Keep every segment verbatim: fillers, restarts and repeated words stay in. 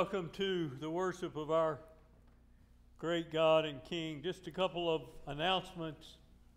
welcome to the worship of our great God and King. Just a couple of announcements.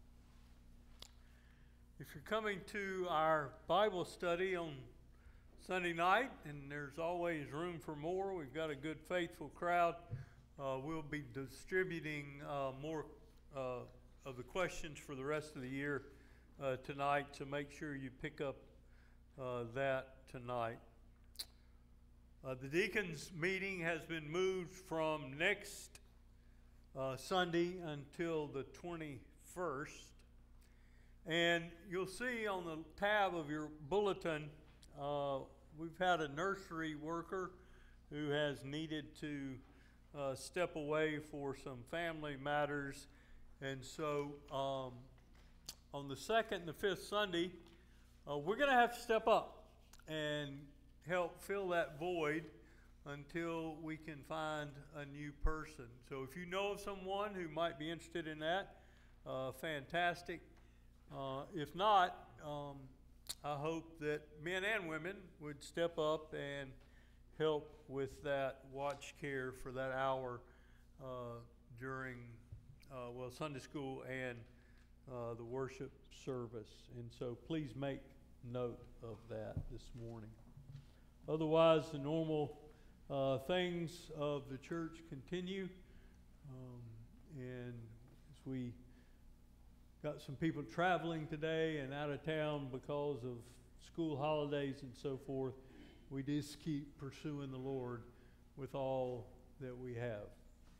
If you're coming to our Bible study on Sunday night, and there's always room for more, we've got a good, faithful crowd. Uh, we'll be distributing uh, more uh, of the questions for the rest of the year uh, tonight, so make sure you pick up uh, that tonight. Uh, the deacons meeting has been moved from next uh, Sunday until the twenty-first. And you'll see on the tab of your bulletin, uh, we've had a nursery worker who has needed to uh, step away for some family matters. And so um, on the second and the fifth Sunday, uh, we're going to have to step up and help fill that void until we can find a new person. So if you know of someone who might be interested in that, uh, fantastic. Uh, if not, um, I hope that men and women would step up and help with that watch care for that hour uh, during, uh, well, Sunday school and uh, the worship service. And so please make note of that this morning. Otherwise, the normal uh, things of the church continue. Um, and as we got some people traveling today and out of town because of school holidays and so forth, we just keep pursuing the Lord with all that we have.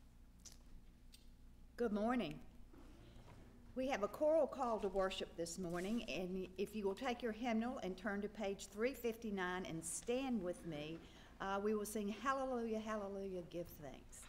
Good morning. We have a choral call to worship this morning, and if you will take your hymnal and turn to page three fifty-nine and stand with me, uh, we will sing Hallelujah, Hallelujah, Give Thanks.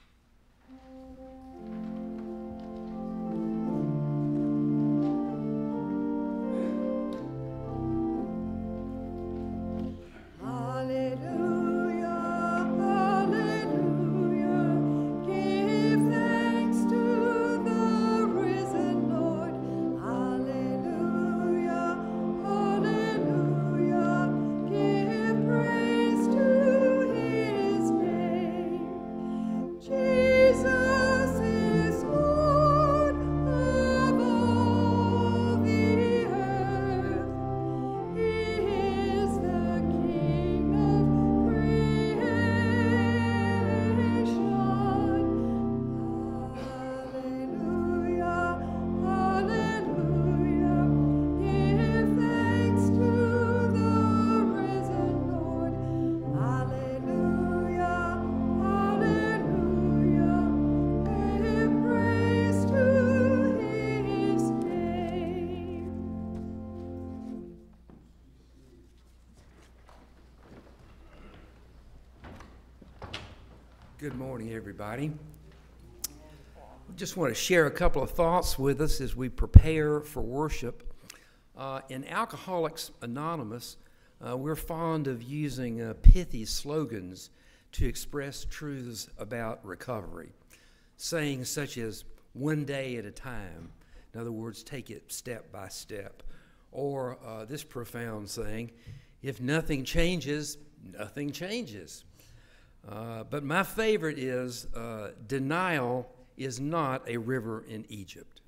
Good morning, everybody. I just want to share a couple of thoughts with us as we prepare for worship. Uh, in Alcoholics Anonymous, uh, we're fond of using uh, pithy slogans to express truths about recovery. Sayings such as, one day at a time. In other words, take it step by step. Or uh, this profound saying, if nothing changes, nothing changes. Uh, but my favorite is, uh, denial is not a river in Egypt.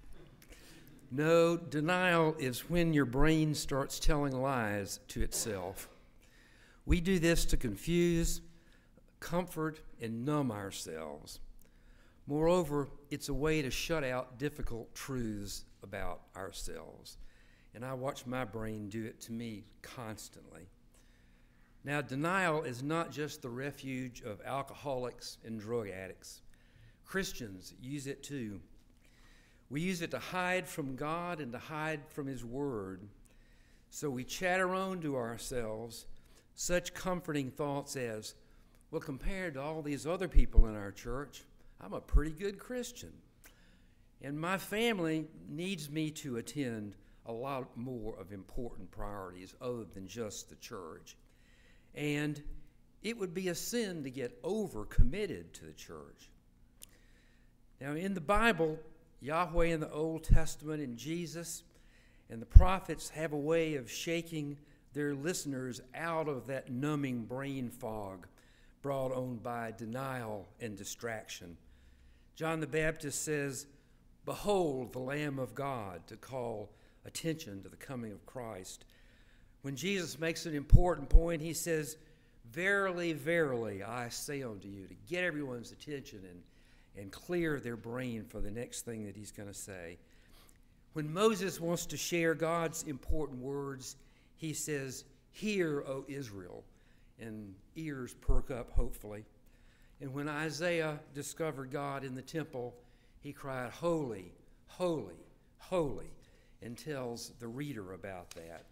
No, denial is when your brain starts telling lies to itself. We do this to confuse, comfort, and numb ourselves. Moreover, it's a way to shut out difficult truths about ourselves. And I watch my brain do it to me constantly. Now, denial is not just the refuge of alcoholics and drug addicts. Christians use it too. We use it to hide from God and to hide from His Word. So we chatter on to ourselves such comforting thoughts as, well, compared to all these other people in our church, I'm a pretty good Christian. And my family needs me to attend a lot more of important priorities other than just the church. And it would be a sin to get over-committed to the church. Now, in the Bible, Yahweh in the Old Testament and Jesus and the prophets have a way of shaking their listeners out of that numbing brain fog brought on by denial and distraction. John the Baptist says, "Behold the Lamb of God," to call attention to the coming of Christ. When Jesus makes an important point, he says, "Verily, verily, I say unto you," to get everyone's attention and, and clear their brain for the next thing that he's going to say. When Moses wants to share God's important words, he says, "Hear, O Israel," and ears perk up, hopefully. And when Isaiah discovered God in the temple, he cried, "Holy, holy, holy," and tells the reader about that.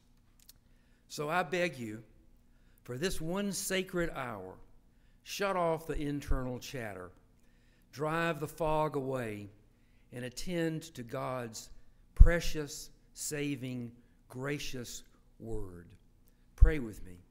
So I beg you, for this one sacred hour, shut off the internal chatter, drive the fog away, and attend to God's precious, saving, gracious word. Pray with me.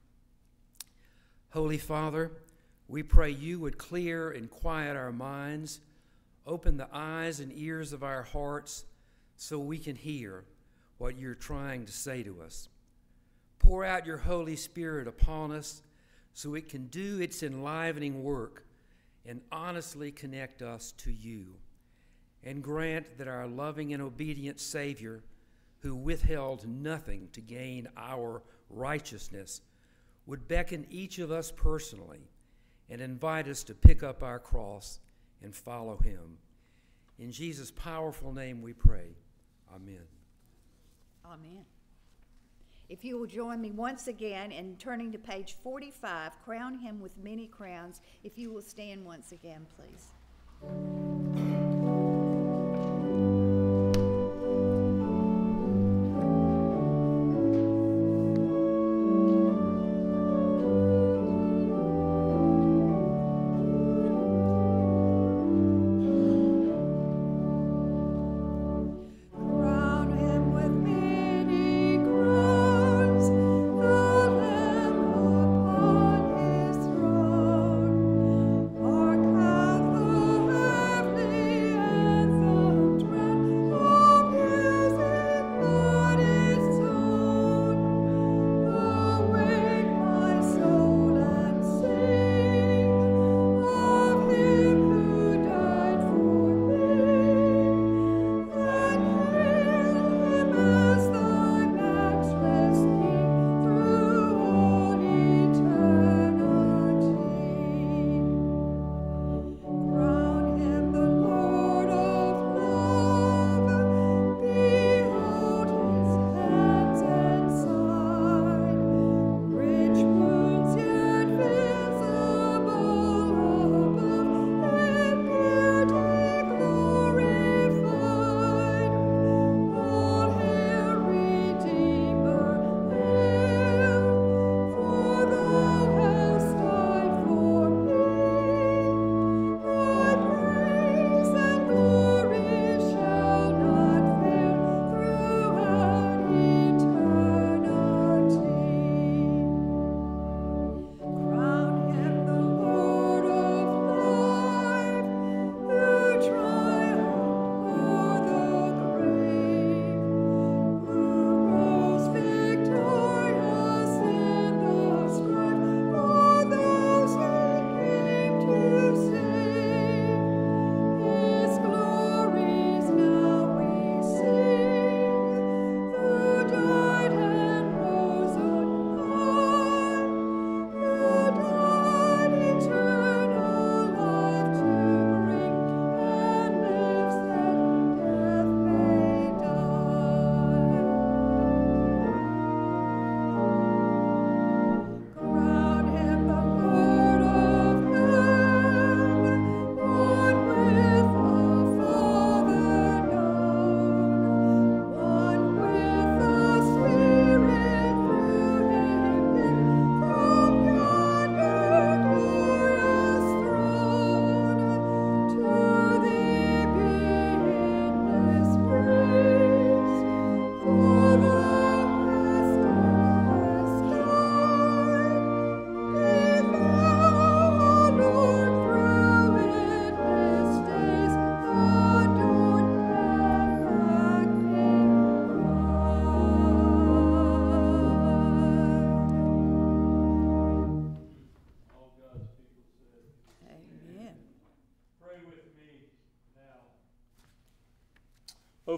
Holy Father, we pray you would clear and quiet our minds, open the eyes and ears of our hearts so we can hear what you're trying to say to us. Pour out your Holy Spirit upon us so it can do its enlivening work and honestly connect us to you. And grant that our loving and obedient Savior, who withheld nothing to gain our righteousness, would beckon each of us personally and invite us to pick up our cross and follow him. In Jesus' powerful name we pray. Amen. Amen. If you will join me once again in turning to page forty-five, Crown Him with Many Crowns. If you will stand once again, please. Our God, who have lived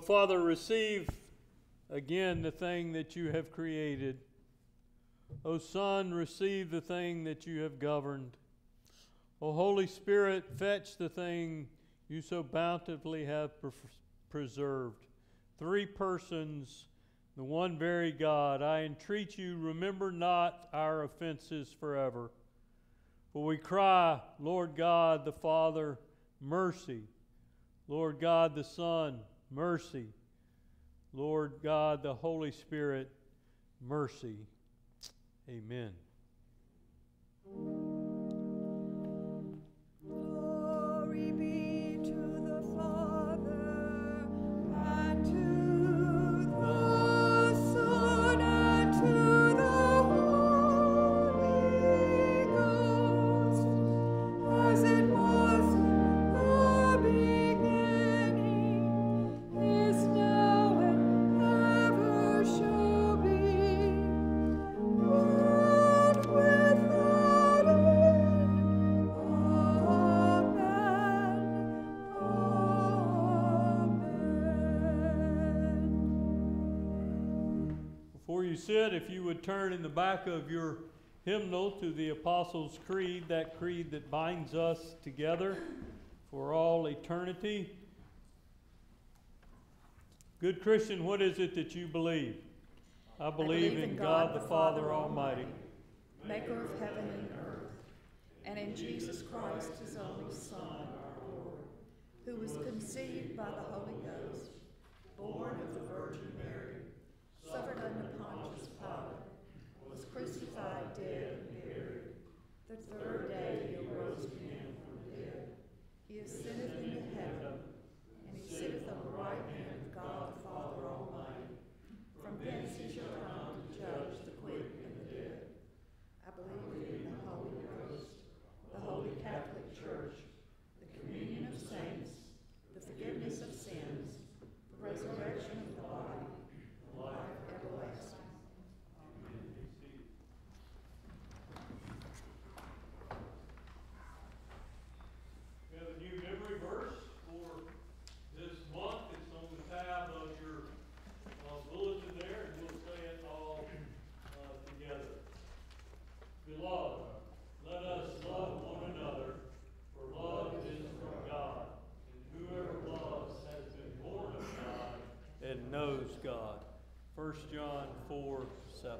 Father, receive again the thing that you have created. O Son, receive the thing that you have governed. O Holy Spirit, fetch the thing you so bountifully have pre- preserved. Three persons, the one very God, I entreat you, remember not our offenses forever. For we cry, Lord God the Father, mercy. Lord God the Son, mercy. Lord God the Holy Spirit, mercy. Amen. Glory be to the Father, and to the Son, and to the Holy Ghost, as it was in the beginning, is now, and ever shall be, world without end. Amen. Before you sit, if you would turn in the back of your hymnal to the Apostles' Creed, that creed that binds us together for all eternity. Good Christian, what is it that you believe? I believe in God the Father Almighty, maker of heaven and earth, and in Jesus Christ, his only Son, our Lord, who was conceived by the Holy Ghost, born of the Virgin Mary, suffered under Pontius Pilate, was crucified, dead, and buried. The third day he arose again from the dead. He ascended into heaven, and he sitteth on the right hand of God the Father Almighty. From thence he shall come to judge the quick and the dead. I believe in the Holy Ghost, the Holy Catholic Church, the communion of saints, the forgiveness of sins, the resurrection of the body, and life everlasting. We have a new memory verse for this month. It's on the tab of your uh, bulletin there, and we'll say it all uh, together. Beloved, let us love one another, for love is from God, and whoever loves has been born of God and knows God. First John four seven.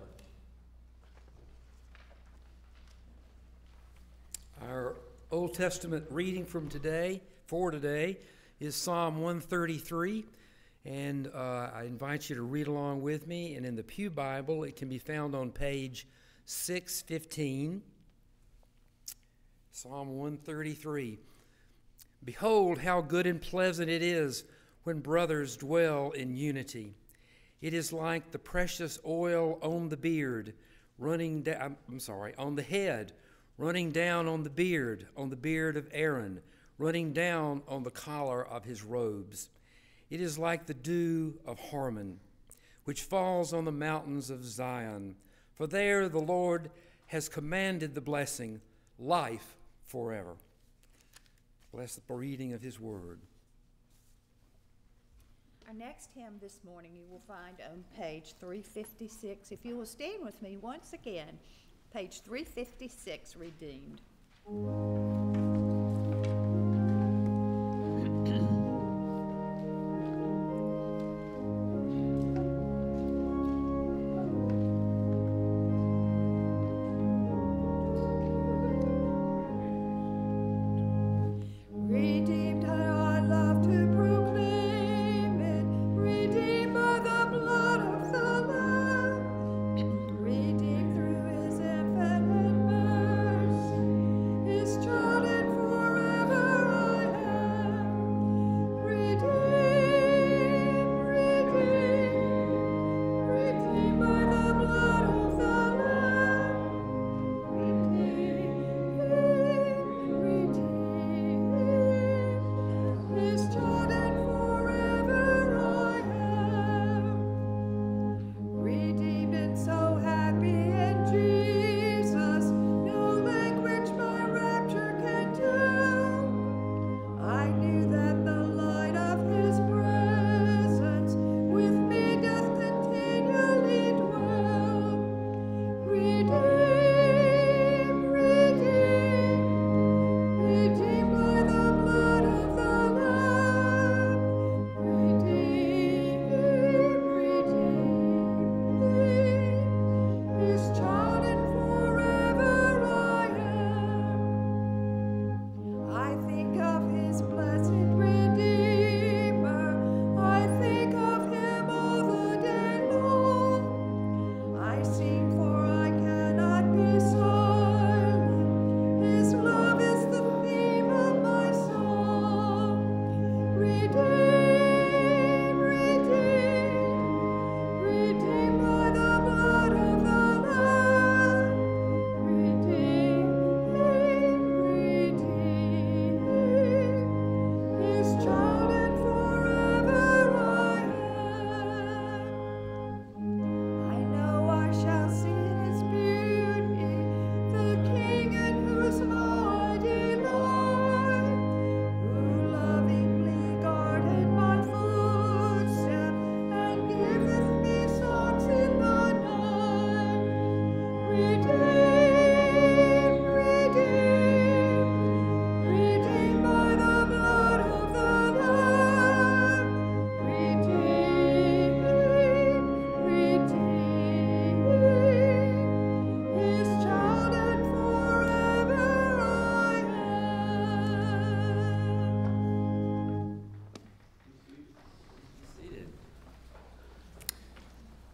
Our Old Testament reading from today, for today, is Psalm one thirty-three. And uh, I invite you to read along with me. And in the Pew Bible, it can be found on page six fifteen. Psalm one thirty-three. Behold, how good and pleasant it is when brothers dwell in unity. It is like the precious oil on the beard, running down, I'm sorry, on the head, running down on the beard, on the beard of Aaron, running down on the collar of his robes. It is like the dew of Hermon, which falls on the mountains of Zion. For there the Lord has commanded the blessing, life forever. Bless the reading of his word. Our next hymn this morning you will find on page three fifty-six. If you will stand with me once again, page three fifty-six, Redeemed. Redeemed, I love to proclaim it, redeemed by the blood of the Lamb, redeemed through his infinite mercy, his child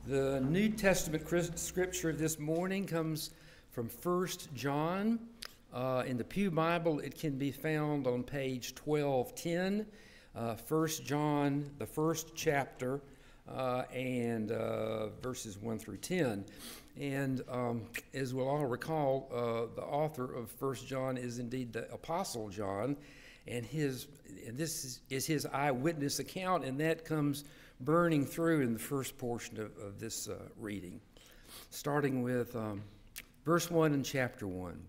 The New Testament scripture this morning comes from First John. Uh, in the Pew Bible, it can be found on page twelve ten. Uh, First John, the first chapter, uh, and uh, verses one through ten. And um, as we'll all recall, uh, the author of First John is indeed the Apostle John, and his and this is, is his eyewitness account, and that comes burning through in the first portion of, of this uh, reading, starting with um, verse one in chapter one.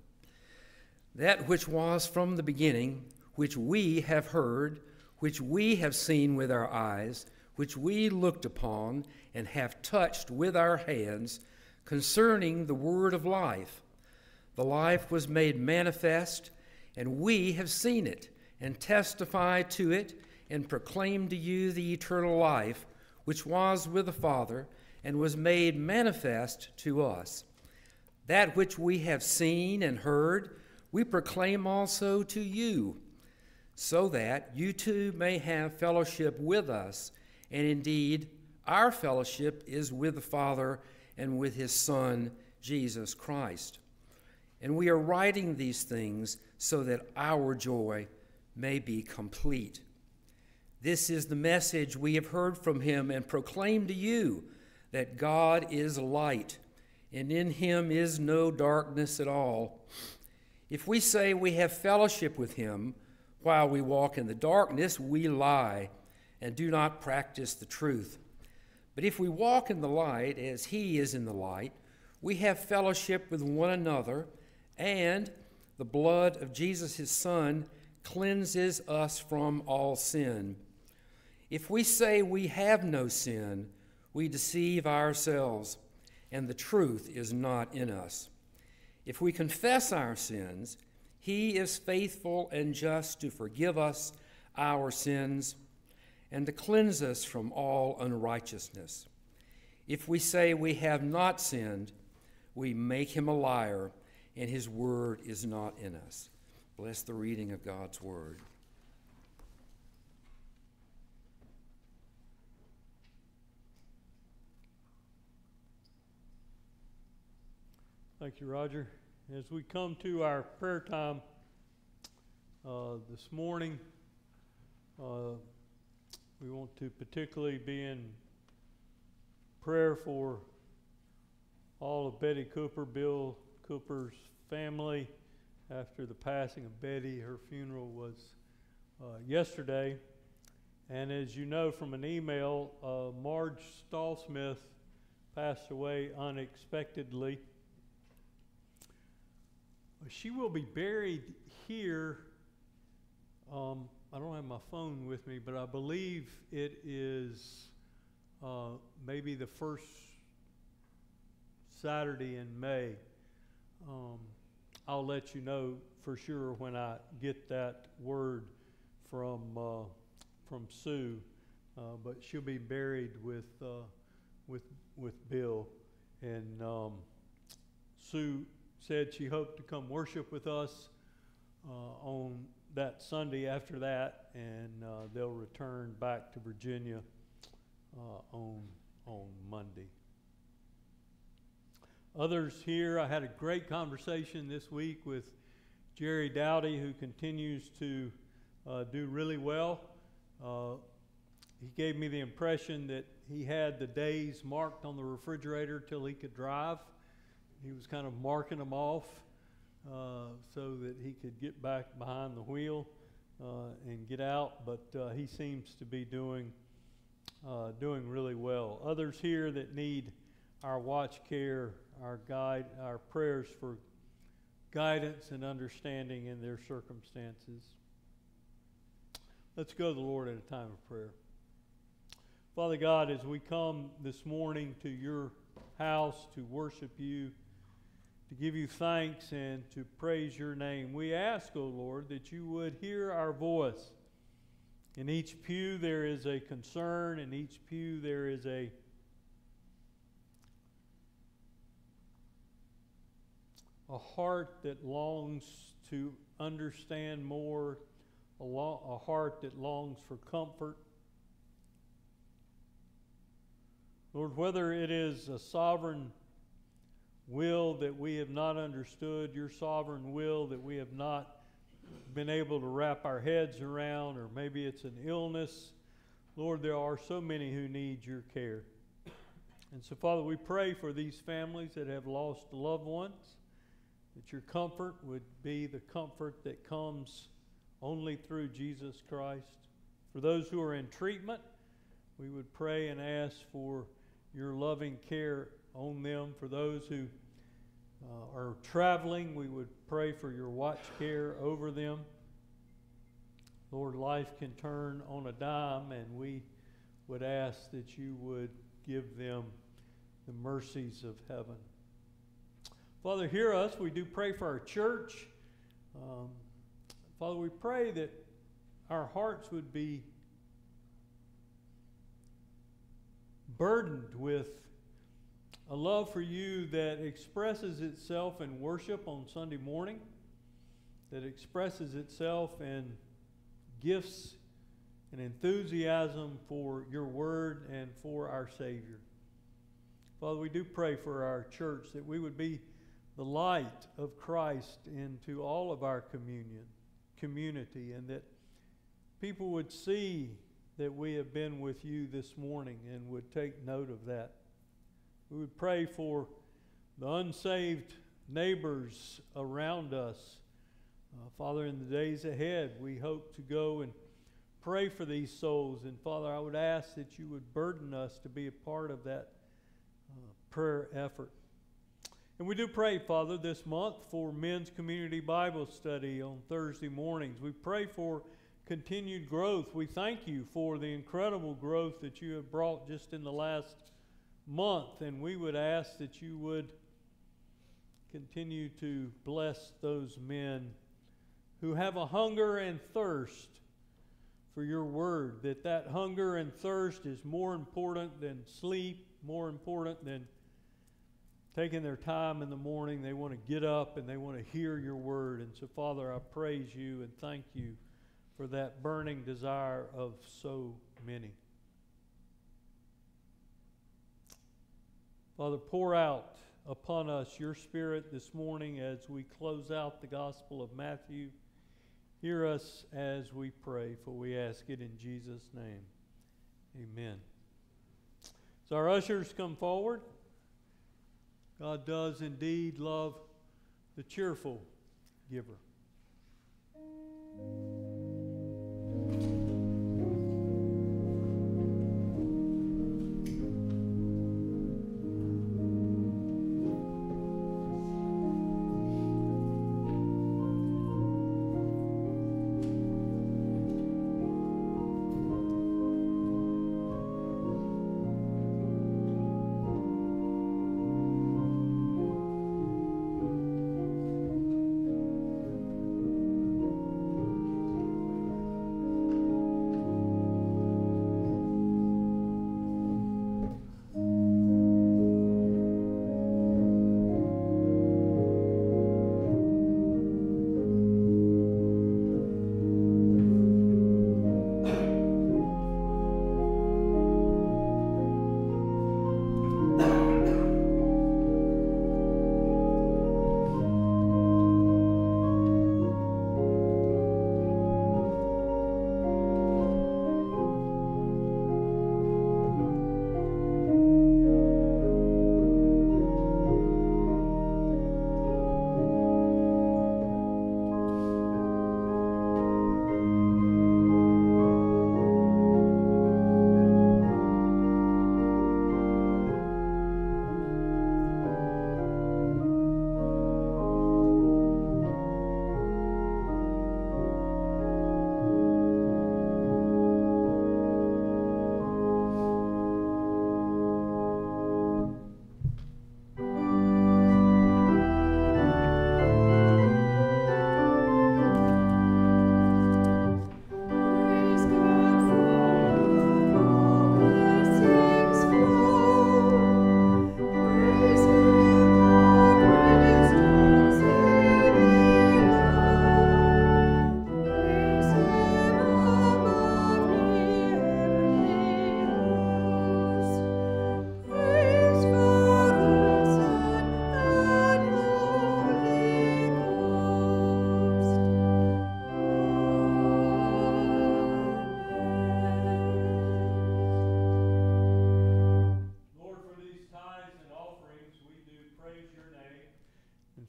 That which was from the beginning, which we have heard, which we have seen with our eyes, which we looked upon and have touched with our hands, concerning the word of life. The life was made manifest, and we have seen it, and testify to it, and proclaim to you the eternal life, which was with the Father, and was made manifest to us. That which we have seen and heard, we proclaim also to you, so that you too may have fellowship with us. And indeed, our fellowship is with the Father and with his Son, Jesus Christ. And we are writing these things so that our joy may be complete. This is the message we have heard from him and proclaim to you, that God is light, and in him is no darkness at all. If we say we have fellowship with him while we walk in the darkness, we lie and do not practice the truth. But if we walk in the light as he is in the light, we have fellowship with one another, and the blood of Jesus his Son cleanses us from all sin. If we say we have no sin, we deceive ourselves, and the truth is not in us. If we confess our sins, he is faithful and just to forgive us our sins and to cleanse us from all unrighteousness. If we say we have not sinned, we make him a liar, and his word is not in us. Bless the reading of God's word. Thank you, Roger. As we come to our prayer time uh, this morning, uh, we want to particularly be in prayer for all of Betty Cooper, Bill Cooper's family, after the passing of Betty. Her funeral was uh, yesterday. And as you know from an email, uh, Marge Stallsmith passed away unexpectedly. She will be buried here. Um, I don't have my phone with me, but I believe it is uh, maybe the first Saturday in May. Um, I'll let you know for sure when I get that word from uh, from Sue. Uh, but she'll be buried with uh, with with Bill, and um, Sue said she hoped to come worship with us uh, on that Sunday after that, and uh, they'll return back to Virginia uh, on on Monday. Others here, I had a great conversation this week with Jerry Dowdy, who continues to uh, do really well. Uh, he gave me the impression that he had the days marked on the refrigerator till he could drive. He was kind of marking them off uh, so that he could get back behind the wheel uh, and get out, but uh, he seems to be doing uh, doing really well. Others here that need our watch care, our guide, our prayers for guidance and understanding in their circumstances. Let's go to the Lord in a time of prayer. Father God, as we come this morning to your house to worship you, to give you thanks and to praise your name, we ask, O Lord, that you would hear our voice. In each pew there is a concern, in each pew there is a a heart that longs to understand more, a, lo- a heart that longs for comfort. Lord, whether it is a sovereign will that we have not understood, your sovereign will that we have not been able to wrap our heads around, or maybe it's an illness, Lord, there are so many who need your care. And so, Father, we pray for these families that have lost loved ones, that your comfort would be the comfort that comes only through Jesus Christ. For those who are in treatment, we would pray and ask for your loving care on them. For those who uh, are traveling, we would pray for your watch care over them. Lord, life can turn on a dime, and we would ask that you would give them the mercies of heaven. Father, hear us. We do pray for our church. Um, Father, we pray that our hearts would be burdened with a love for you that expresses itself in worship on Sunday morning, that expresses itself in gifts and enthusiasm for your word and for our Savior. Father, we do pray for our church that we would be the light of Christ into all of our communion, community, and that people would see that we have been with you this morning and would take note of that. We would pray for the unsaved neighbors around us. Uh, Father, in the days ahead, we hope to go and pray for these souls. And Father, I would ask that you would burden us to be a part of that uh, prayer effort. And we do pray, Father, this month for Men's Community Bible Study on Thursday mornings. We pray for continued growth. We thank you for the incredible growth that you have brought just in the last month, and we would ask that you would continue to bless those men who have a hunger and thirst for your word, that that hunger and thirst is more important than sleep, more important than taking their time in the morning. They want to get up and they want to hear your word. And so, Father, I praise you and thank you for that burning desire of so many. Father, pour out upon us your Spirit this morning as we close out the Gospel of Matthew. Hear us as we pray, for we ask it in Jesus' name. Amen. So our ushers come forward. God does indeed love the cheerful giver.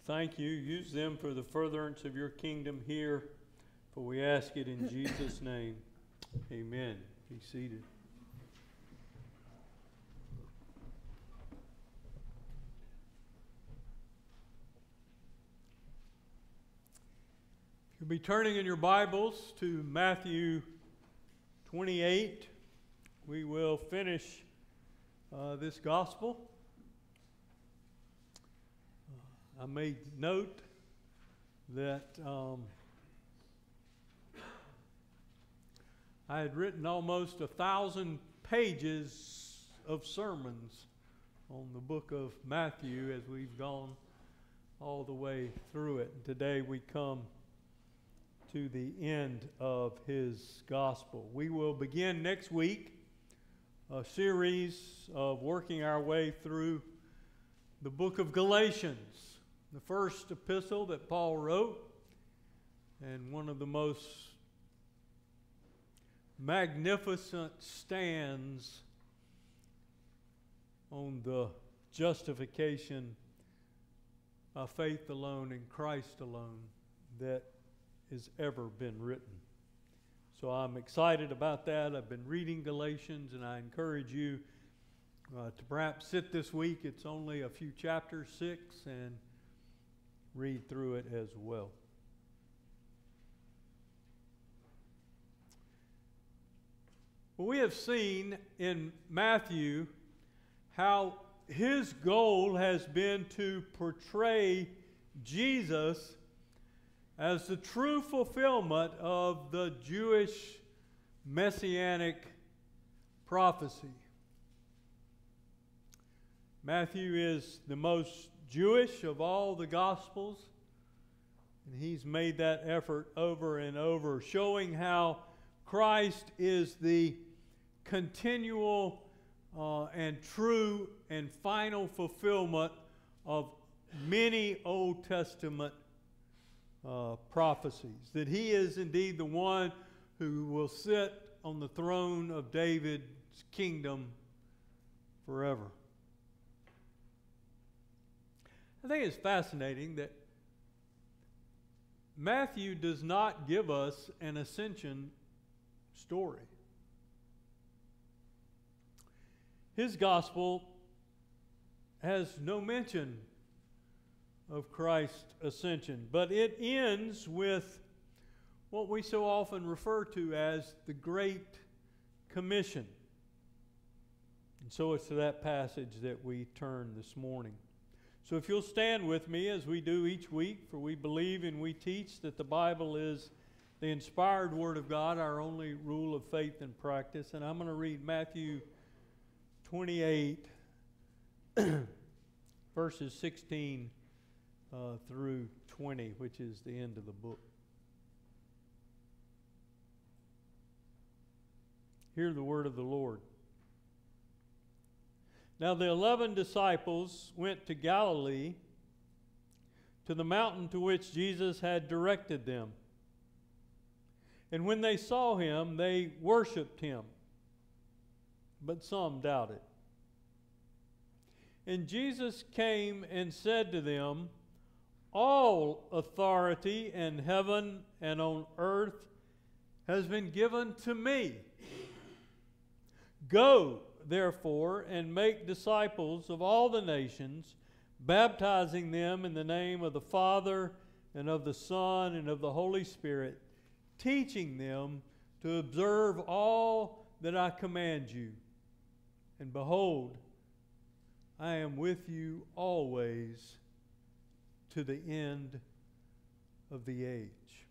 thank you. Use them for the furtherance of your kingdom here, for we ask it in Jesus' name. Amen. Be seated. You'll be turning in your Bibles to Matthew twenty-eight. We will finish uh, this gospel. Uh, I made note that um, I had written almost a thousand pages of sermons on the book of Matthew as we've gone all the way through it. And today we come to the end of his gospel. We will begin next week a series of working our way through the book of Galatians, the first epistle that Paul wrote, and one of the most magnificent stands on the justification of faith alone in Christ alone that has ever been written. So I'm excited about that. I've been reading Galatians, and I encourage you uh, to perhaps sit this week. It's only a few chapters, six, and read through it as well. Well, we have seen in Matthew how his goal has been to portray Jesus as the true fulfillment of the Jewish messianic prophecy. Matthew is the most Jewish of all the Gospels, and he's made that effort over and over, showing how Christ is the continual uh, and true and final fulfillment of many Old Testament Uh, prophecies, that he is indeed the one who will sit on the throne of David's kingdom forever. I think it's fascinating that Matthew does not give us an ascension story. His gospel has no mention of Christ's ascension, but it ends with what we so often refer to as the Great Commission. And so it's to that passage that we turn this morning. So if you'll stand with me as we do each week, for we believe and we teach that the Bible is the inspired Word of God, our only rule of faith and practice. And I'm going to read Matthew twenty-eight, verses sixteen Uh, through twenty, which is the end of the book. Hear the word of the Lord. Now the eleven disciples went to Galilee, to the mountain to which Jesus had directed them. And when they saw him, they worshipped him, but some doubted. And Jesus came and said to them, all authority in heaven and on earth has been given to me. Go, therefore, and make disciples of all the nations, baptizing them in the name of the Father and of the Son and of the Holy Spirit, teaching them to observe all that I command you. And behold, I am with you always, to the end of the age.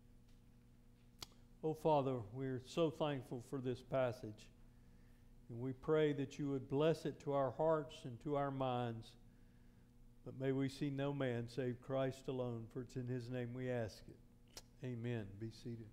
Oh, Father, we're so thankful for this passage. And we pray that you would bless it to our hearts and to our minds. But may we see no man save Christ alone, for it's in his name we ask it. Amen. Be seated.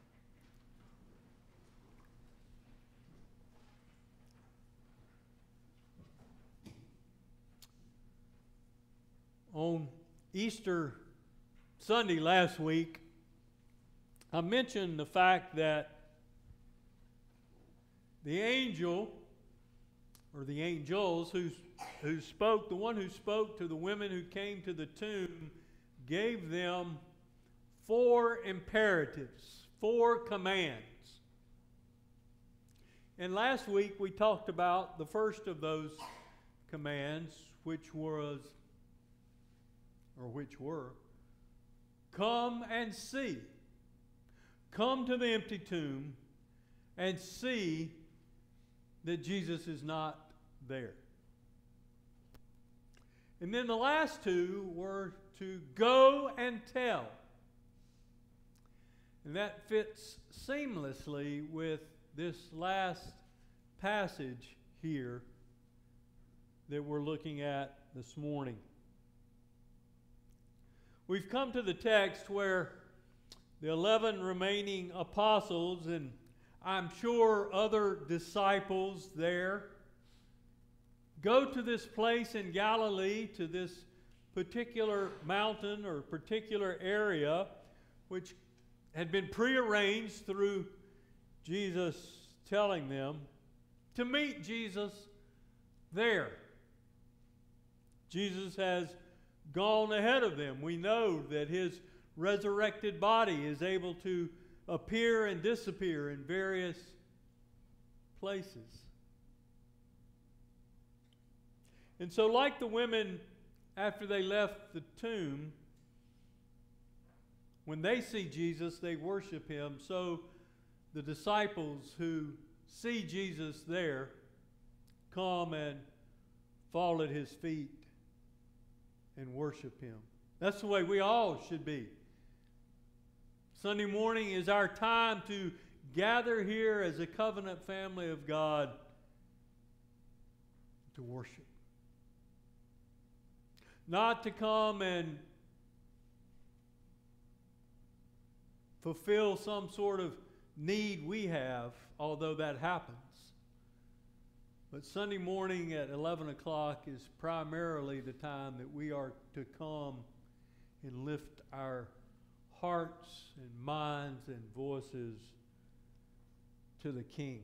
On Easter Sunday last week, I mentioned the fact that the angel, or the angels who, who spoke, the one who spoke to the women who came to the tomb gave them four imperatives, four commands. And last week we talked about the first of those commands, which was, or which were, come and see. Come to the empty tomb and see that Jesus is not there. And then the last two were to go and tell. And that fits seamlessly with this last passage here that we're looking at this morning. We've come to the text where the eleven remaining apostles, and I'm sure other disciples there, go to this place in Galilee, to this particular mountain or particular area, which had been prearranged through Jesus telling them to meet Jesus there. Jesus has gone ahead of them. We know that his resurrected body is able to appear and disappear in various places. And so, like the women after they left the tomb, when they see Jesus, they worship him. So the disciples who see Jesus there come and fall at his feet and worship him. That's the way we all should be. Sunday morning is our time to gather here as a covenant family of God to worship. Not to come and fulfill some sort of need we have, although that happens. But Sunday morning at eleven o'clock is primarily the time that we are to come and lift our hearts and minds and voices to the King.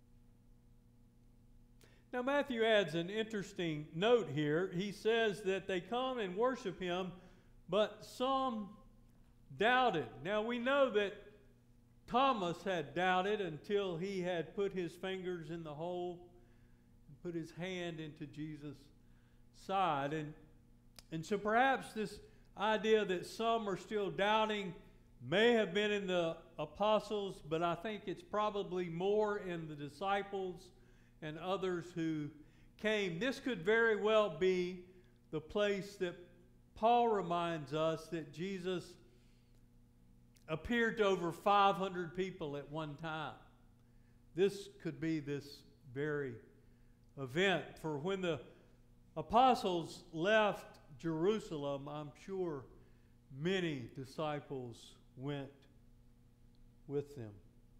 Now Matthew adds an interesting note here. He says that they come and worship him, but some doubted. Now we know that Thomas had doubted until he had put his fingers in the hole and put his hand into Jesus' side. And, and so perhaps this idea that some are still doubting may have been in the apostles, but I think it's probably more in the disciples and others who came. This could very well be the place that Paul reminds us that Jesus appeared to over five hundred people at one time. This could be this very event. For when the apostles left Jerusalem, I'm sure many disciples went with them.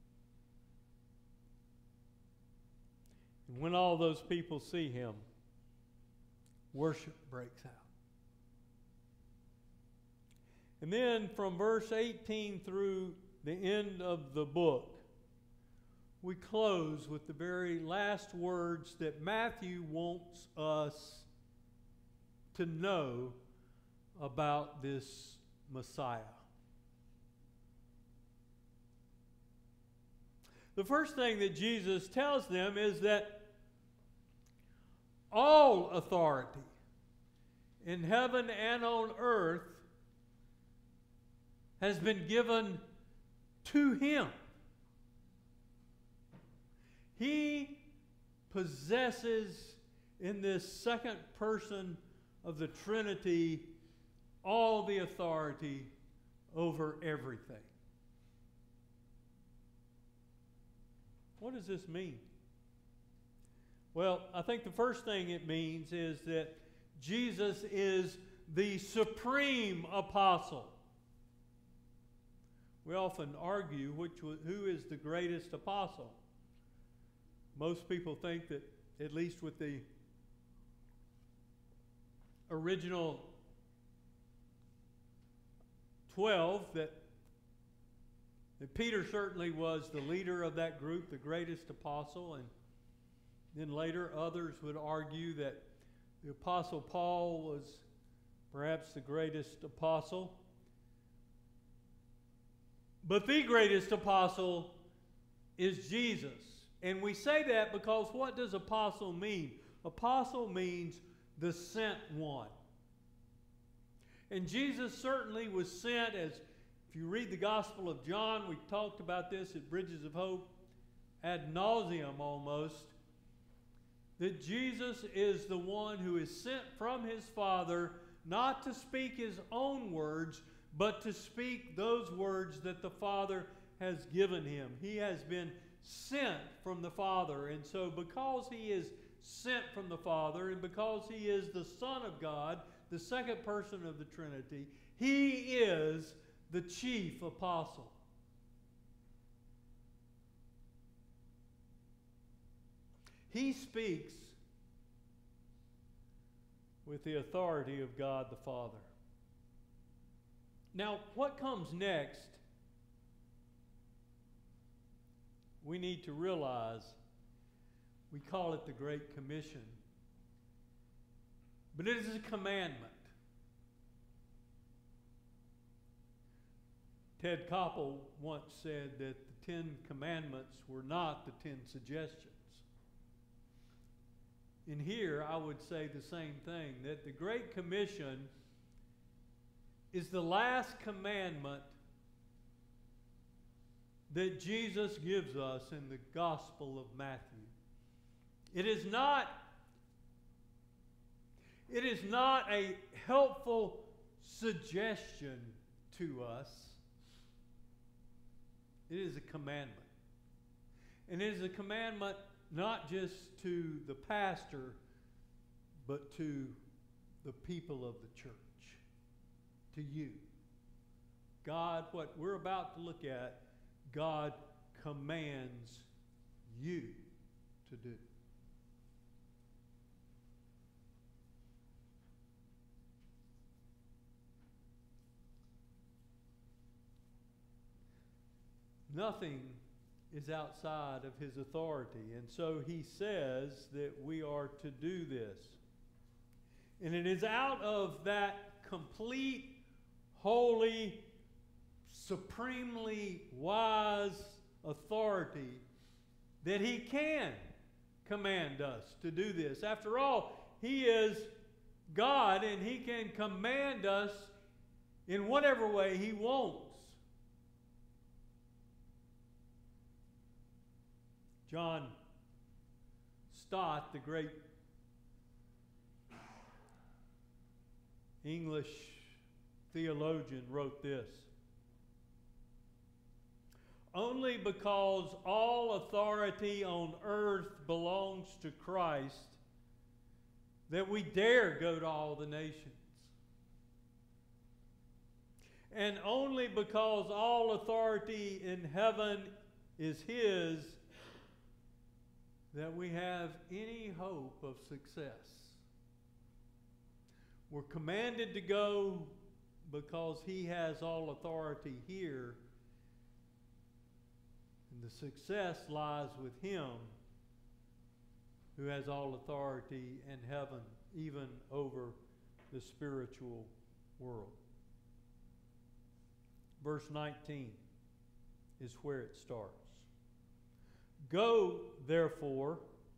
And when all those people see him, worship breaks out. And then from verse eighteen through the end of the book, we close with the very last words that Matthew wants us to know about this Messiah. The first thing that Jesus tells them is that all authority in heaven and on earth has been given to him. He possesses in this second person of the Trinity all the authority over everything. What does this mean? Well, I think the first thing it means is that Jesus is the supreme apostle. We often argue which who is the greatest apostle. Most people think that, at least with the original twelve, that, that Peter certainly was the leader of that group, the greatest apostle, and then later others would argue that the apostle Paul was perhaps the greatest apostle. But the greatest apostle is Jesus. And we say that because what does apostle mean? Apostle means the sent one. And Jesus certainly was sent, as if you read the Gospel of John, we talked about this at Bridges of Hope ad nauseum almost, that Jesus is the one who is sent from his Father not to speak his own words, but to speak those words that the Father has given him. He has been sent from the Father. And so because he is sent from the Father, and because he is the Son of God, the second person of the Trinity, he is the chief apostle. He speaks with the authority of God the Father. Now, what comes next, we need to realize, we call it the Great Commission, but it is a commandment. Ted Koppel once said that the Ten Commandments were not the Ten Suggestions. And here I would say the same thing, that the Great Commission is the last commandment that Jesus gives us in the Gospel of Matthew. It is not, it is not a helpful suggestion to us. It is a commandment. And it is a commandment not just to the pastor, but to the people of the church, to you. God, what we're about to look at, God commands you to do. Nothing is outside of his authority. And so he says that we are to do this. And it is out of that complete, holy, supremely wise authority that he can command us to do this. After all, he is God and he can command us in whatever way he wants. John Stott, the great English theologian, wrote this: "Only because all authority on earth belongs to Christ that we dare go to all the nations. And only because all authority in heaven is his that we have any hope of success. We're commanded to go because he has all authority here, and the success lies with him who has all authority in heaven, even over the spiritual world." Verse nineteen is where it starts. "Go, therefore,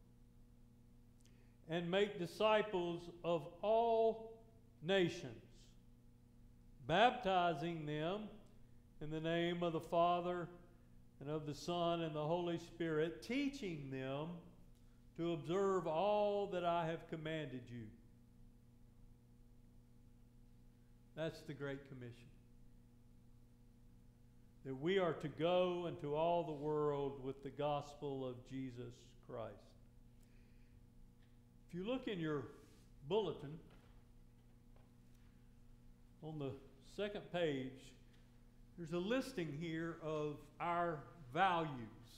and make disciples of all nations, baptizing them in the name of the Father and of the Son and the Holy Spirit, teaching them to observe all that I have commanded you." That's the Great Commission. That we are to go into all the world with the gospel of Jesus Christ. If you look in your bulletin, on the second page, there's a listing here of our values.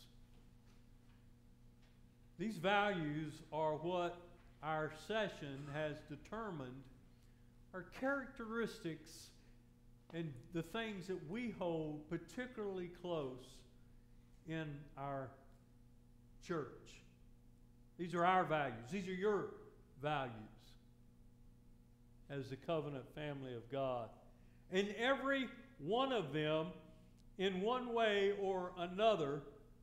These values are what our session has determined are characteristics and the things that we hold particularly close in our church. These are our values. These are your values. as the covenant family of God. And every one of them, in one way or another,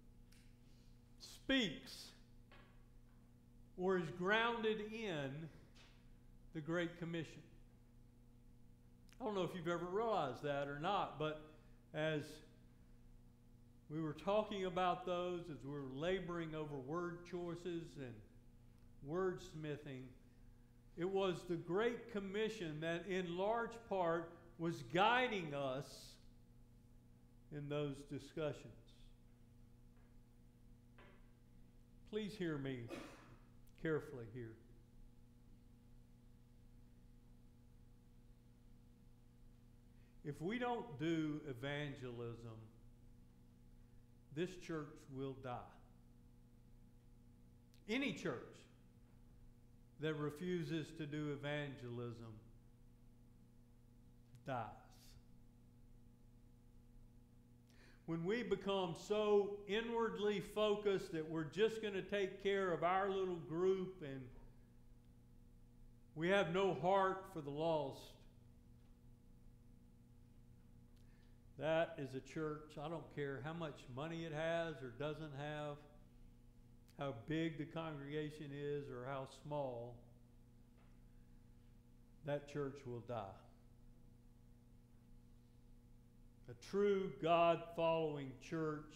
speaks or is grounded in the Great Commission. I don't know if you've ever realized that or not, but as we were talking about those, as we were laboring over word choices and wordsmithing, it was the Great Commission that in large part was guiding us in those discussions. Please hear me carefully here. If we don't do evangelism, this church will die. Any church that refuses to do evangelism dies. When we become so inwardly focused that we're just going to take care of our little group and we have no heart for the lost, that is a church, I don't care how much money it has or doesn't have, how big the congregation is or how small, that church will die. A true God-following church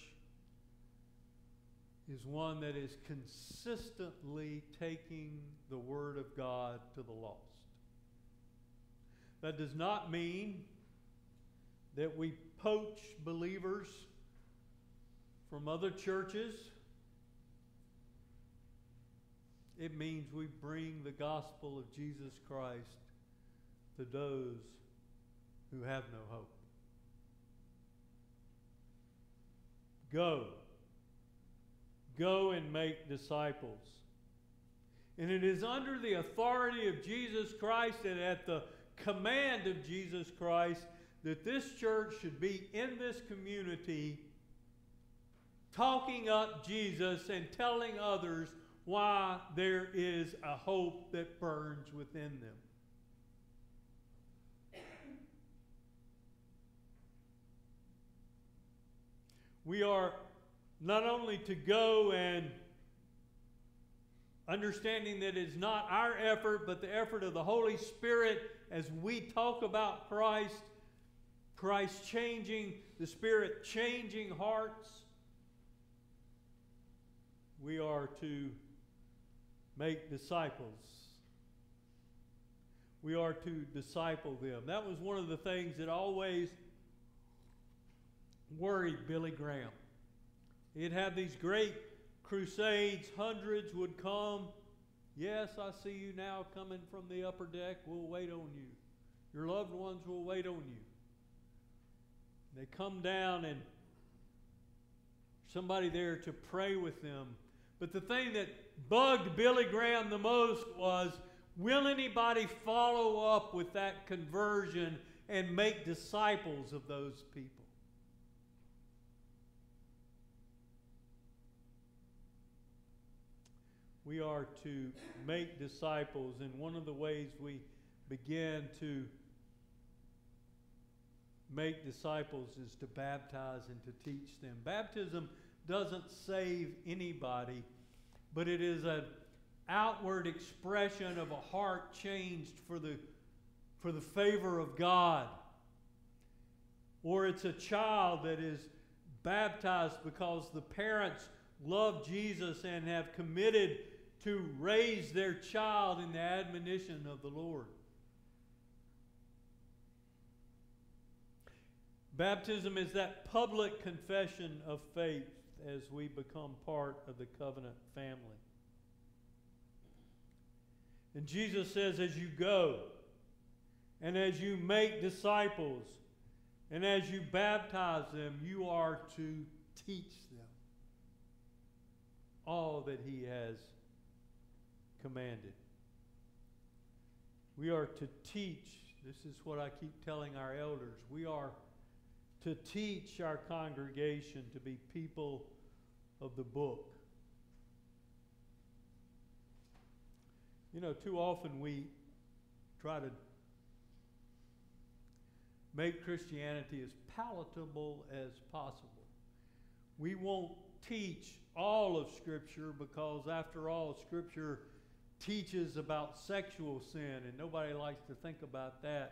is one that is consistently taking the Word of God to the lost. That does not mean that we poach believers from other churches. It means we bring the gospel of Jesus Christ to those who have no hope. Go. Go and make disciples. And it is under the authority of Jesus Christ and at the command of Jesus Christ that this church should be in this community talking up Jesus and telling others why there is a hope that burns within them. We are not only to go and understanding that it's not our effort, but the effort of the Holy Spirit as we talk about Christ, Christ changing, the Spirit changing hearts. We are to make disciples. We are to disciple them. That was one of the things that always worried Billy Graham. He'd have these great crusades, hundreds would come. Yes, I see you now coming from the upper deck. We'll wait on you. Your loved ones will wait on you. They come down and somebody there to pray with them. But the thing that bugged Billy Graham the most was, will anybody follow up with that conversion and make disciples of those people? We are to make disciples, and one of the ways we begin to make disciples is to baptize and to teach them. Baptism doesn't save anybody, but it is an outward expression of a heart changed for the, for the favor of God. Or it's a child that is baptized because the parents love Jesus and have committed to raise their child in the admonition of the Lord. Baptism is that public confession of faith as we become part of the covenant family. And Jesus says, as you go, and as you make disciples, and as you baptize them, you are to teach them all that He has commanded. We are to teach. This is what I keep telling our elders. We are to teach our congregation to be people of the book. You know, too often we try to make Christianity as palatable as possible. We won't teach all of Scripture because, after all, Scripture teaches about sexual sin, and nobody likes to think about that.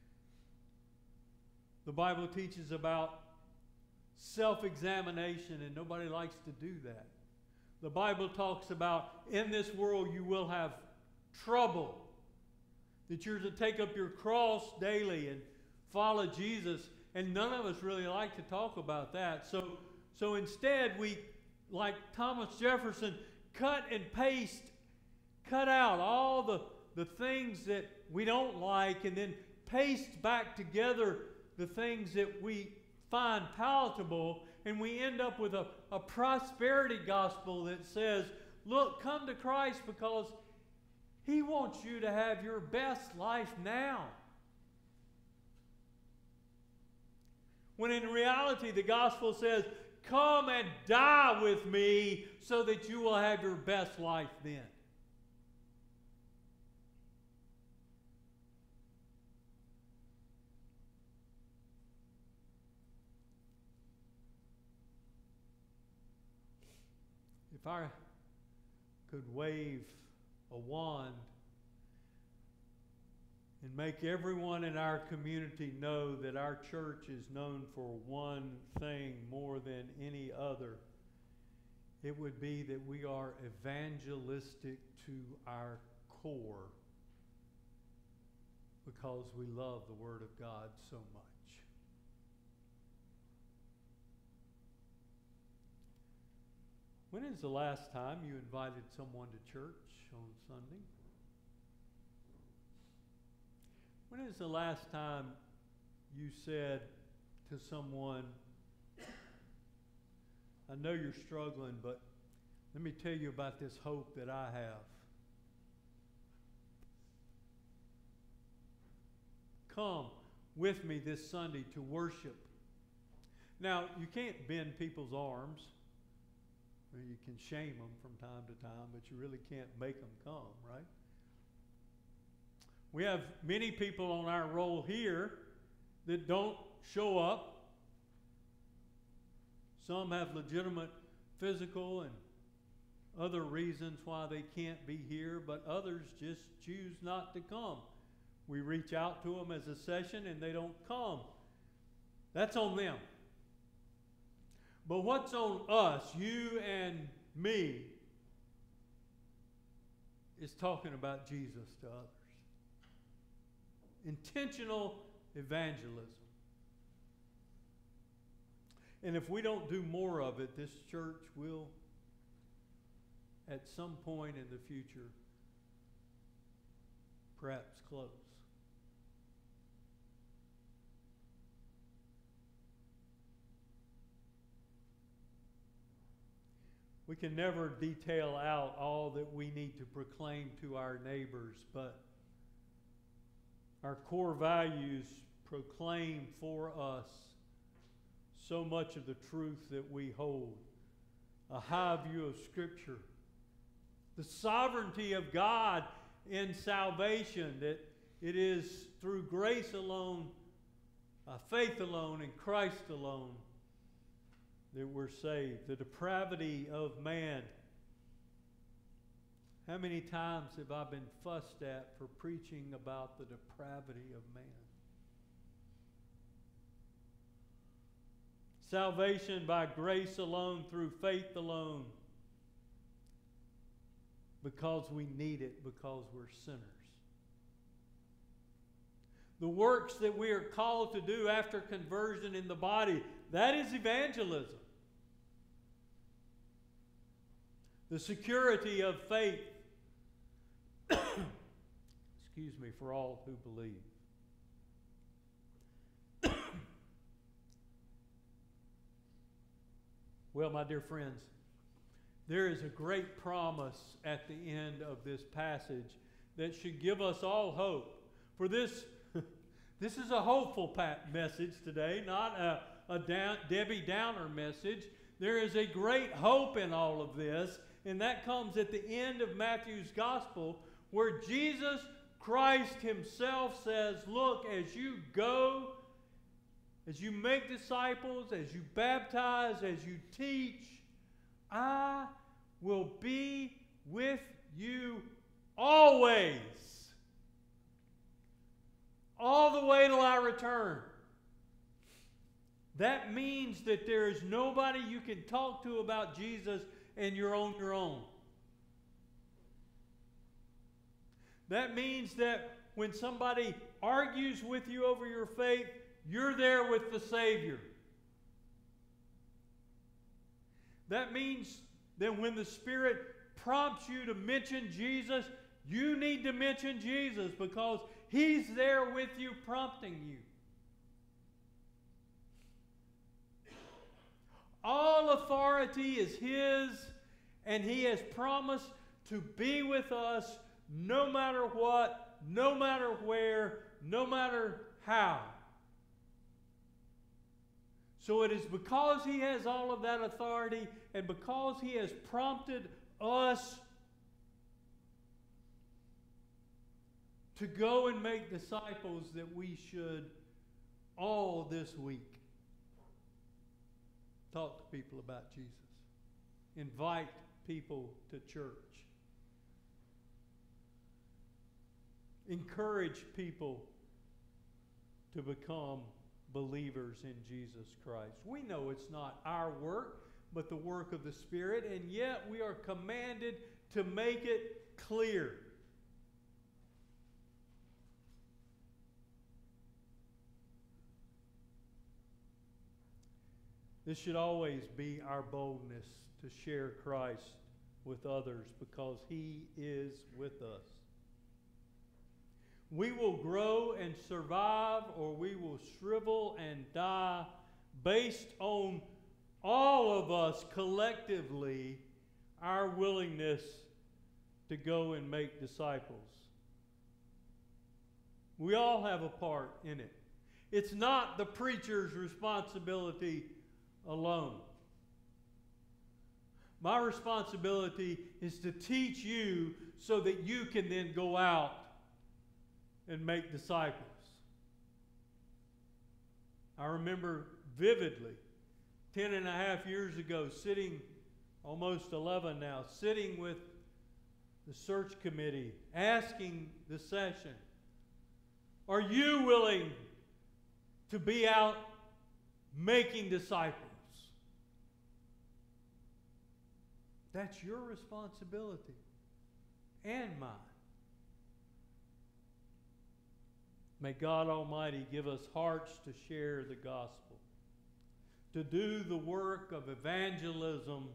The Bible teaches about self-examination, and nobody likes to do that. The Bible talks about, in this world you will have trouble, that you're to take up your cross daily and follow Jesus, and none of us really like to talk about that. So, so instead, we, like Thomas Jefferson, cut and paste, cut out all the, the things that we don't like, and then paste back together the things that we find palatable, and we end up with a, a prosperity gospel that says, look, come to Christ because He wants you to have your best life now. When in reality, the gospel says, come and die with me so that you will have your best life then. If I could wave a wand and make everyone in our community know that our church is known for one thing more than any other, it would be that we are evangelistic to our core because we love the Word of God so much. When is the last time you invited someone to church on Sunday? When is the last time you said to someone, I know you're struggling, but let me tell you about this hope that I have. Come with me this Sunday to worship. Now, you can't bend people's arms. You can shame them from time to time, but you really can't make them come, right? We have many people on our roll here that don't show up. Some have legitimate physical and other reasons why they can't be here, but others just choose not to come. We reach out to them as a session and they don't come. That's on them. But what's on us, you and me, is talking about Jesus to others. Intentional evangelism. And if we don't do more of it, this church will, at some point in the future, perhaps close. We can never detail out all that we need to proclaim to our neighbors, but our core values proclaim for us so much of the truth that we hold. A high view of Scripture. The sovereignty of God in salvation, that it is through grace alone, uh, faith alone, and Christ alone that we're saved. The depravity of man. How many times have I been fussed at for preaching about the depravity of man? Salvation by grace alone, through faith alone, because we need it, because we're sinners. The works that we are called to do after conversion in the body, that is evangelism. The security of faith, excuse me, for all who believe. Well, my dear friends, there is a great promise at the end of this passage that should give us all hope. For this, this is a hopeful message today, not a, a down, Debbie Downer message. There is a great hope in all of this, and that comes at the end of Matthew's Gospel, where Jesus Christ Himself says, look, as you go as you make disciples, as you baptize, as you teach, I will be with you always. All the way till I return. That means that there is nobody you can talk to about Jesus and you're on your own. That means that when somebody argues with you over your faith, you're there with the Savior. That means that when the Spirit prompts you to mention Jesus, you need to mention Jesus because He's there with you, prompting you. All authority is His, and He has promised to be with us no matter what, no matter where, no matter how. So it is because He has all of that authority and because He has prompted us to go and make disciples that we should all this week talk to people about Jesus. Invite people to church. Encourage people to become believers in Jesus Christ. We know it's not our work, but the work of the Spirit, and yet we are commanded to make it clear. This should always be our boldness to share Christ with others because He is with us. We will grow and survive, or we will shrivel and die based on all of us collectively, our willingness to go and make disciples. We all have a part in it. It's not the preacher's responsibility alone. My responsibility is to teach you so that you can then go out and make disciples. I remember vividly, ten and a half years ago, sitting, almost eleven now, sitting with the search committee, asking the session, are you willing to be out making disciples? That's your responsibility and mine. May God Almighty give us hearts to share the gospel, to do the work of evangelism,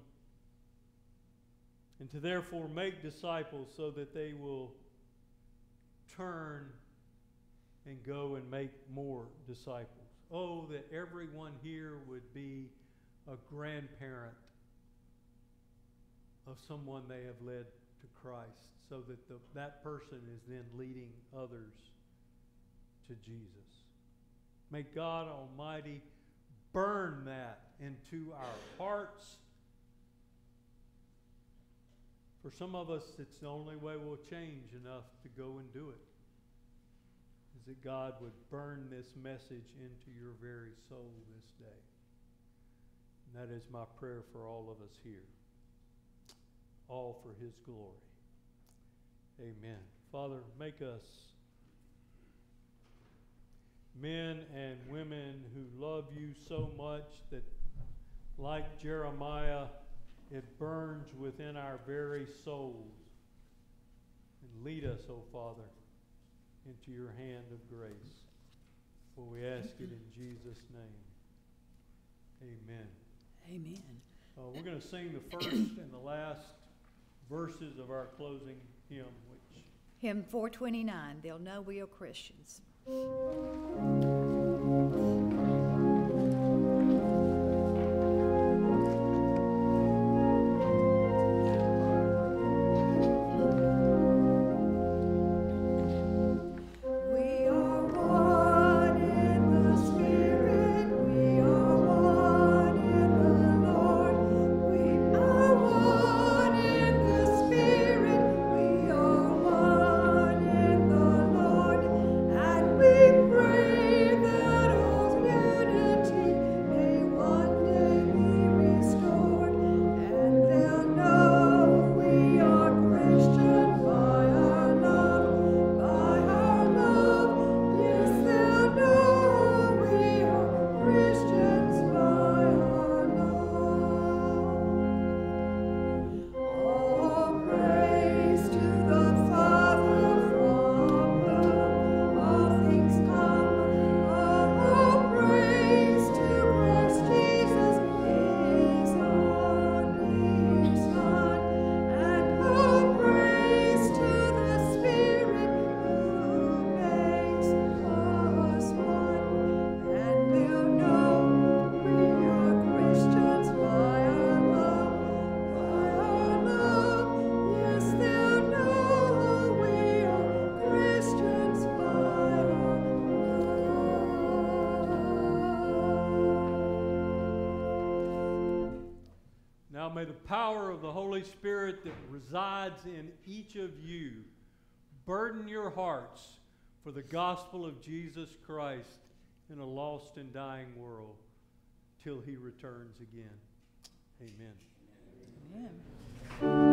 and to therefore make disciples so that they will turn and go and make more disciples. Oh, that everyone here would be a grandparent of someone they have led to Christ, so that the, that person is then leading others to Jesus. May God Almighty burn that into our hearts. For some of us, it's the only way we'll change enough to go and do it, is that God would burn this message into your very soul this day. And that is my prayer for all of us here. All for His glory. Amen. Father, make us men and women who love You so much that, like Jeremiah, it burns within our very souls. And lead us, O Father, into Your hand of grace. For we ask it in Jesus' name. Amen. Amen. Uh, we're going to sing the first and the last verses of our closing hymn, which Hymn four twenty-nine, They'll Know We Are Christians. We pray Now may the power of the Holy Spirit that resides in each of you burden your hearts for the gospel of Jesus Christ in a lost and dying world till he returns again. Amen. Amen.